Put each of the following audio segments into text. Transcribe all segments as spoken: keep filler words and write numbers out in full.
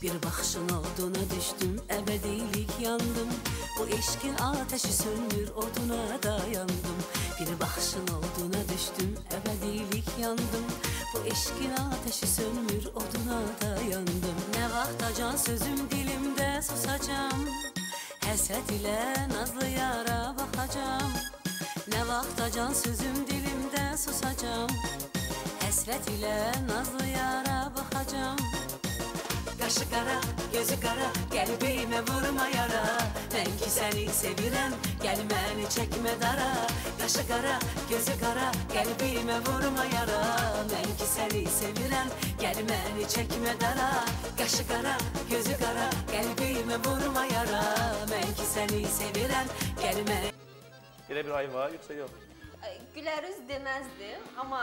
Bir baxışın oduna düşdüm, əbədilik yandım. Bu eşkin ateşi sönmür, oduna dayandım. Bir baxışın oduna düşdüm, əbədilik yandım. Bu eşkin ateşi sönmür, oduna dayandım. Nə vaxta can sözüm dilimdə susacam, həsrət ilə nazlı yara baxacam. Nə vaxta can sözüm dilimdə susacam, həsrət ilə nazlı yara baxacam. Qaşı qara, gözü qara, qəlbimə vurma yara. Mən ki səni sevirəm, gəl məni çəkmə dara. Qaşı qara, gözü qara, qəlbimə vurma yara. Mən ki səni sevirəm, gəl məni çəkmə dara. Qaşı qara, gözü qara, qəlbimə vurma yara. Mən ki səni sevirəm, gəl məni... Elə bir ay var, yoxsa yox? Gülərüz deməzdim, amma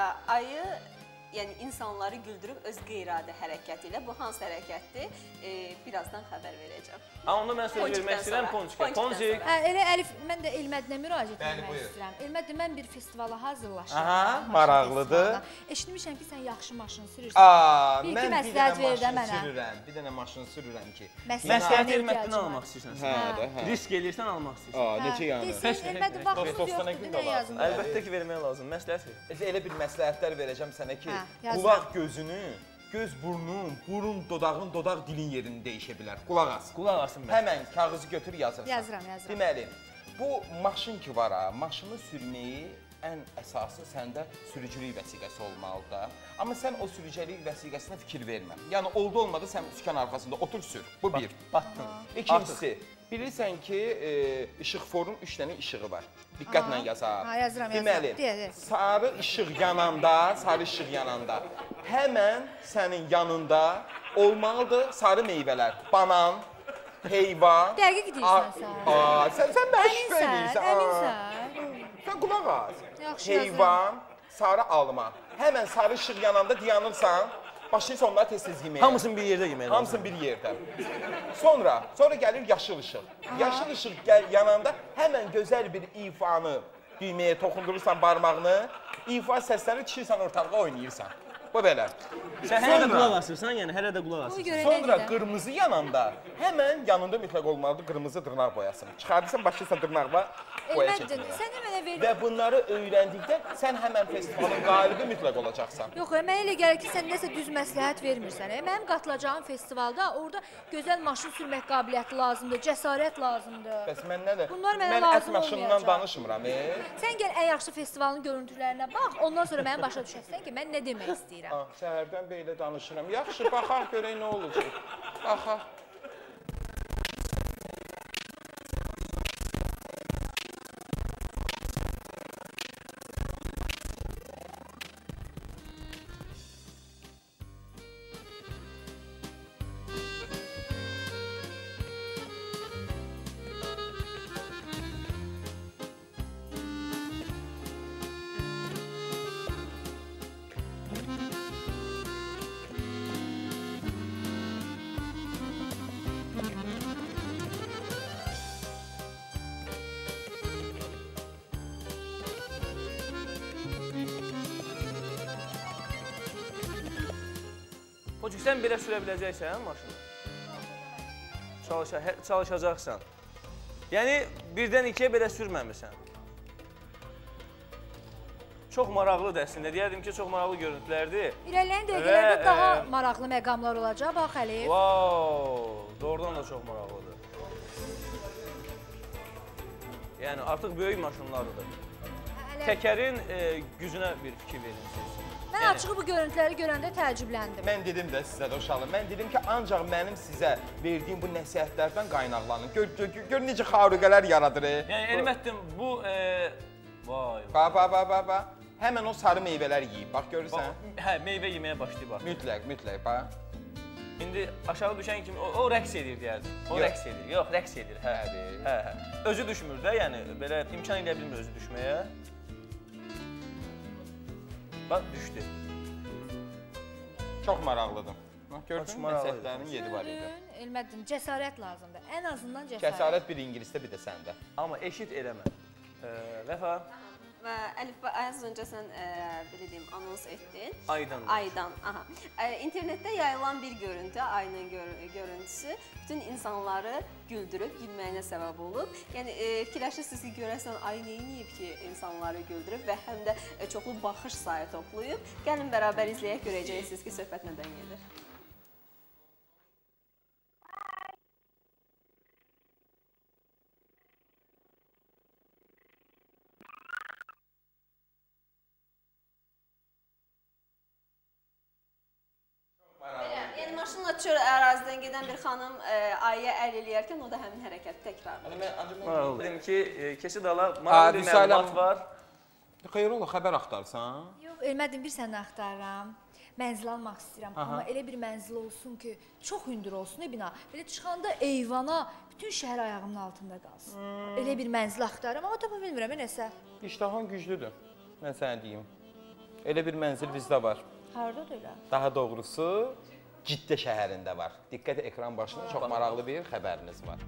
ayı yəni insanları güldürüb öz qeyri-adi hərəkəti ilə, bu hansı hərəkətdir, e, birazdan xəbər verəcəm. Ha, onda mən söz vermək istəyirəm Ponçikə. Ponçik. Elə Əlif, mən də Elmədinə müraciət etmək istəyirəm. Elməd, mən bir festivala hazırlaşıram. Aha, maraqlıdır. Eşitmişəm ki, sən yaxşı maşın sürürsən. Aa, bir mən bir dənə maşın sürürəm, bir dənə maşın sürürəm ki. Məsləhət Elməddən almaq istəyirsən sən. Hə də, hə. Risk eləyirsən, almaq istəyirsən. Aa, necə yəni? Elməd, vaxtımız yoxdur, nə yazın? Əlbəttə ki, vermək lazım, məsləhət ver. Elə bir məsləhətlər verəcəm sənə ki, qulaq gözünü, göz burnun, burun, dodağın, dodaq dilin yerini dəyişə bilər. Qulaq as. Qulaq asın mən. Həmən kağızı götür yazırsan. Yazıram, yazıram. Deməli, bu maşın ki var ha, maşını sürməyi ən əsası səndə sürücülük vəsiqəsi olmalıdır. Amma sən o sürücülük vəsiqəsinə fikir vermə. Yəni, oldu olmadı sən sükan arxasında otur sür. Bu bir. Batdın. İkincisi, bilirsən ki, işıqforun üç dənə işığı var. Diqqətlə yazar. Ha, yazıram, yazıram. Deməli, sarı işıq yananda, sarı işıq yananda, həmən sənin yanında olmalıdır sarı meyvələr. Banan, heyva. Dəqiq deyirsən sən. Sən mənə şübhə edirsən. Əminsən. Sən qulaq az. Yaxşı Heyvan, sarı alma. Həmən sarı işıq yananda dayanırsan, başlayırsan onları tez-tez yeməyə. Hamısını bir yerdə yeməyə lazım. Hamısını bir yerdə. Sonra, sonra gəlir yaşıl işıq. Yaşıl işıq yananda həmən gözəl bir ifanı düyməyə toxundurursan barmağını, ifa səsləri çıxırsan ortalığa oynayırsan. Bu belə. Sən hələ də qulaq asırsan, yəni hələ də qulaq asırsan. Sonra qırmızı yananda həmən yanında mütləq olmalıdır qırmızı dırnaq boyasın. Çıxardırsan, başlayırsan dırnaqla boya çəkməyə. Sən də mənə ver. Və bunları öyrəndikdə sən həmən festivalın qalibi mütləq olacaqsan. Yox, mənə elə gəlir ki, sən nəsə düz məsləhət vermirsən. Mənim qatılacağım festivalda orada gözəl maşın sürmək qabiliyyəti lazımdır, cəsarət lazımdır. Bəs mən nədir? Bunlar mənə mən lazım ət maşınından danışmıram. E? Sən gəl ən yaxşı festivalın görüntülərinə bax, ondan sonra mənə başa düşərsən ki, mən nə demək istəyirəm. Ah, səhərdən belə danışıram. Yaxşı, baxaq görək nə olacaq. Baxaq. Çünki sən belə sürə biləcəksən maşını. Çalışa, çalışacaqsan. Yəni, birdən ikiyə belə sürməmirsən. Çox maraqlıdır əslində. Deyərdim ki, çox maraqlı görüntülərdir. İrəliyən dəqiqələrdə daha maraqlı məqamlar olacaq. Bax, Əlif. Wow, doğrudan da çox maraqlıdır. Yəni, artıq böyük maşınlardır. Təkərin gücünə bir fikir verirsiniz. Mən açığı bu görüntüləri görəndə təəccübləndim. Mən dedim də sizə də uşaqlar, mən dedim ki, ancaq mənim sizə verdiyim bu nəsihətlərdən qaynaqlanın. Gör, gör, gör necə xarüqələr yaradır. Yəni, Elməttin, bu... Vay... Bax, bax, bax, bax, bax. Həmən o sarı meyvələr yiyib, bax, görürsən? Hə, meyvə yeməyə başlayıb, bax. Mütləq, mütləq, bax. İndi aşağı düşən kimi, o rəqs edir, deyərdim. O rəqs edir, yox, rəqs edir, hə. Hə, hə. Özü düşmür də, yəni, belə imkan eləyə bilmir özü düşməyə. Bax, düşdü. Çox maraqlıdır. Gördün, məsələlərin yedi var idi. Elməddin, cəsarət lazımdır. Ən azından cəsarət. Cəsarət bir ingilisdə, bir də səndə. Amma eşit eləmə. Vəfa, Əlif, az öncə sən belə deyim, anons etdin. Aydan. Aydan, aha. İnternetdə yayılan bir görüntü, ayının görüntüsü bütün insanları güldürüb, gülməyinə səbəb olub. Yəni, fikirləşirsiniz ki, görəsən ay neyiniyib ki, insanları güldürüb və həm də çoxlu baxış sayı toplayıb. Gəlin bərabər izləyək, görəcəksiniz ki, söhbət nədən gedir. Maşınla çöl ərazidən gedən bir xanım ayıya əl eləyərkən o da həmin hərəkəti təkrarlayır. Dedim ki, keçid ala maraqlı bir məlumat var. Xeyr ola, xəbər axtarsan? Yox, Elmədim, bir səni axtarıram. Mənzil almaq istəyirəm, amma elə bir mənzil olsun ki, çox hündür olsun bina. Belə çıxanda eyvana bütün şəhər ayağımın altında qalsın. Elə bir mənzil axtarıram, amma tapa bilmirəm, nəsə. İştahan güclüdür, mən sənə deyim. Elə bir mənzil bizdə var. Haradadır elə? Daha doğrusu, Ciddə şəhərində var. Diqqət ekran başında çox maraqlı bir xəbəriniz var.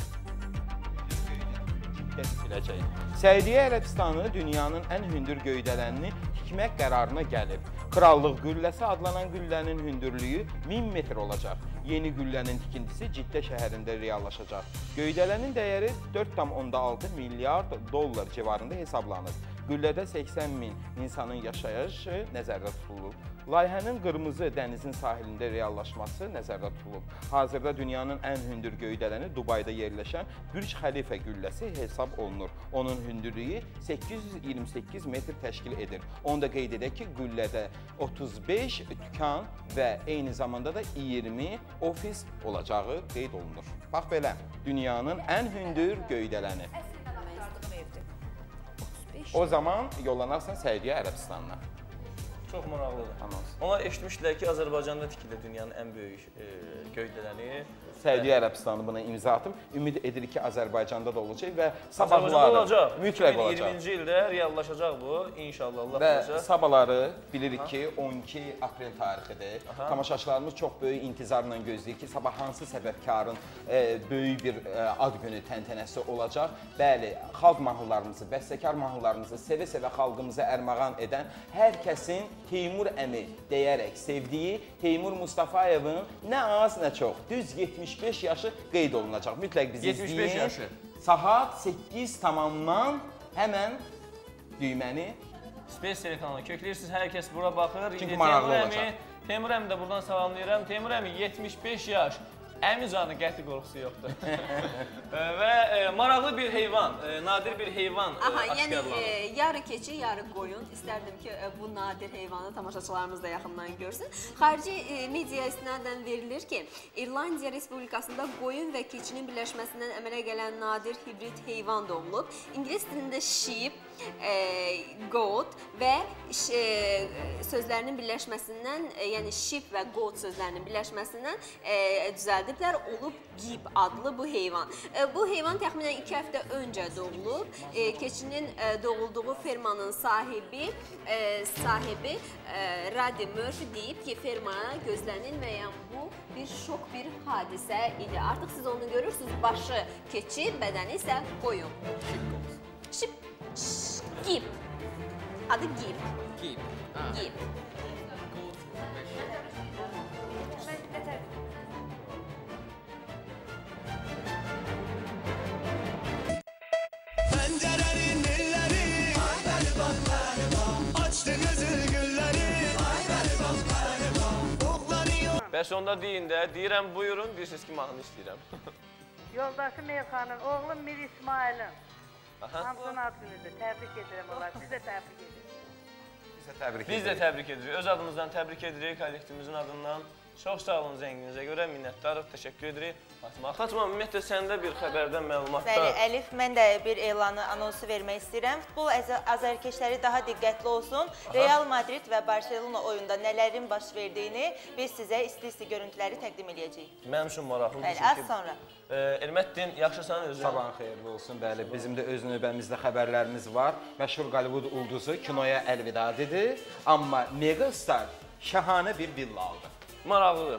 Səudiyyə Ərəbistanı dünyanın ən hündür göydələnini tikmək qərarına gəlib. Krallıq qülləsi adlanan qüllənin hündürlüyü min metr olacaq. Yeni qüllənin tikintisi Ciddə şəhərində reallaşacaq. Göydələnin dəyəri dörd tam onda altı milyard dollar civarında hesablanır. Qüllədə səksən min insanın yaşayışı nəzərdə tutulub. Layihənin qırmızı dənizin sahilində reallaşması nəzərdə tutulub. Hazırda dünyanın ən hündür göydələni Dubayda yerləşən Bürc Xəlifə qülləsi hesab olunur. Onun hündürlüyü səkkiz yüz iyirmi səkkiz metr təşkil edir. Onu da qeyd edək ki, qüllədə otuz beş dükan və eyni zamanda da iyirmi ofis olacağı qeyd olunur. Bax belə, dünyanın ən hündür göydələni. O zaman yollanarsan Səudiyyə Ərəbistanına. Çox maraqlıdır. Onlar eşitmişdilər ki, Azərbaycanda tikilir dünyanın ən böyük göydələni. Səudiyyə Ərəbistanı buna imza atıb. Ümid edirik ki, Azərbaycanda da olacaq və sabahları mütləq olacaq. iyirminci ildə reallaşacaq bu, inşallah Allah olacaq. Və sabahları bilirik ki, on iki aprel tarixidir. Tamaşaçılarımız çox böyük intizarla gözləyir ki, sabah hansı səbəbkarın böyük bir ad günü təntənəsi olacaq. Bəli, xalq mahnılarımızı, bəstəkar mahnılarımızı sevə-sevə xalqımıza ərmağan edən hər kəsin Teymur əmi deyərək sevdiyi Teymur Mustafayevin nə az, nə çox, düz yetmiş beş yaşı qeyd olunacaq. Mütləq bizi izləyin. Saat səkkiz tamamdan həmən düyməni Space telekanalına kökləyirsiniz, hər kəs bura baxır. Çünki maraqlı olacaq. Teymur əmi də buradan salamlayıram. Teymur əmi yetmiş beş yaş. Əmi canı qəti qorxusu yoxdur. Və maraqlı bir heyvan, nadir bir heyvan aşkarlanır. Yəni, yarı keçi, yarı qoyun. İstərdim ki, bu nadir heyvanı tamaşaçılarımız da yaxından görsün. Xarici media istinadən verilir ki, İrlandiya Respublikasında qoyun və keçinin birləşməsindən əmələ gələn nadir hibrid heyvan doğulub. İngilis dilində sheep, goat və sözlərinin birləşməsindən, yəni sheep və goat sözlərinin birləşməsindən düzəldiblər, olub gib adlı bu heyvan. Bu heyvan təxminən iki həftə öncə doğulub. Keçinin doğulduğu fermanın sahibi sahibi Raddi Murphy deyib ki, fermaya gözlənilməyən bu bir şok bir hadisə idi. Artıq siz onu görürsünüz, başı keçi, bədəni isə qoyun. Sheep, gib. Adı gib. Gib. Gib. Pencerenin dilleri, ay beni bak beni bak, açtı gözü gülleri, ay beni bak beni bak, oklanıyor. Bəs onda deyin də, deyirəm buyurun, deyirsiniz ki, mahnı istəyirəm. Yoldaşım Elxanın, oğlum Mir İsmail'in. Hamısının ad günüdür, təbrik edirəm onlar, siz də təbrik edirik. Biz də təbrik edirik, öz adımızdan təbrik edirik, kollektivimizin adından. Çox sağ olun zənginizə görə, minnətdarıq, təşəkkür edirik. Fatma, Fatma, ümumiyyətlə səndə bir xəbərdən məlumatlar. Bəli, Əlif, mən də bir elanı, anonsu vermək istəyirəm. Futbol azərkeşləri daha diqqətli olsun. Real Madrid və Barcelona oyunda nələrin baş verdiyini biz sizə isti-isti görüntüləri təqdim edəcəyik. Mənim üçün maraqlıdır. Bəli, az sonra. Elməddin, yaxşısan özün? Sabahın xeyirli olsun, bəli. Bizim də öz növbəmizdə xəbərlərimiz var. Məşhur Hollywood ulduzu kinoya əlvida dedi. Amma megastar şəhanə bir villa aldı. Maraqlıdır.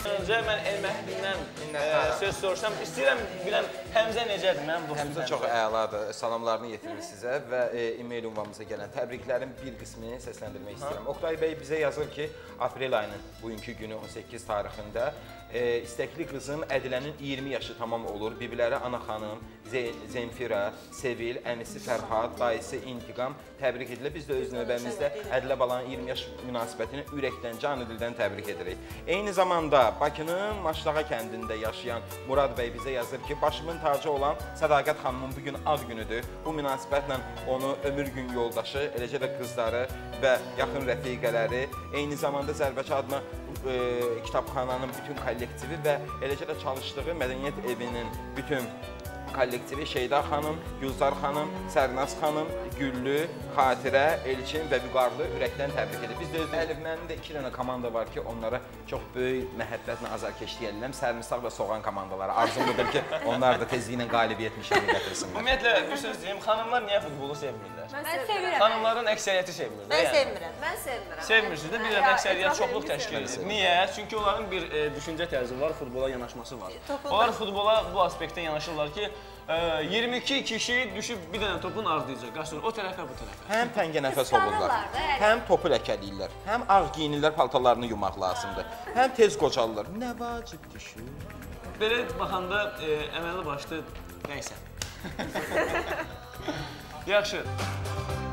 Öncə mən Elməhdindən söz soruşsam, istəyirəm biləm Həmzə necədir mənim dostum? Həmzə çox əladır. Salamlarını yetirir sizə və e-mail ünvanımıza gələn təbriklərin bir qismini səsləndirmək istəyirəm. Oktay bəy bizə yazır ki, aprel ayının bugünkü günü on səkkiz tarixində e, istəkli qızım Ədilənin iyirmi yaşı tamam olur. Bibiləri Ana xanım, Zemfira, Sevil, əmisi Fərhad, dayısı İntiqam təbrik edilir. Biz də öz növbəmizdə Ədilə balanın iyirmi yaş münasibətini ürəkdən, canı dildən təbrik edirik. Eyni zamanda Bakının Maşlağa kəndində yaşayan Murad bəy bizə yazır ki, başımın tacı olan Sədaqət xanımın bugün ad günüdür. Bu münasibətlə onu ömür gün yoldaşı, eləcə də qızları və yaxın rəfiqələri, eyni zamanda Zərbəçi adına e, kitabxananın bütün kollektivi və eləcə də çalışdığı mədəniyyət evinin bütün kollektivi Şeyda xanım, Gülzar xanım, Sərnaz xanım, Güllü, Xatirə, Elçin və Vüqarlı ürəkdən təbrik edir. Biz də özdə Əlifmənin də iki dənə komanda var ki, onlara çox böyük məhəbbətlə azarkeşlik edirəm. Sərmisaq və Soğan komandaları. Arzumludur ki, onlar da tezliklə qalibiyyət nişanı gətirsinlər. Ümumiyyətlə, bir söz deyim, xanımlar niyə futbolu sevmirlər? Mən sevirəm. Xanımların əksəriyyəti sevmir. Mən sevmirəm. Mən sevmirəm. Sevmirsiniz də, bir dənə əksəriyyət çoxluq təşkil edir. Niyə? Çünki onların bir e, düşüncə tərzi var, futbola yanaşması var. Onlar futbola bu aspektdən yanaşırlar ki, iyirmi iki kişi düşüb bir dənə topun ardıyacaq, qaçır o tərəfə, bu tərəfə. Həm təngə nəfəs olurlar, həm topu ləkəliyirlər, həm ağ giyinirlər, paltalarını yumaq lazımdır, həm tez qocalırlar. Nə vacib düşür? Belə baxanda e, əməli başlı, nəysə. Yaxşı.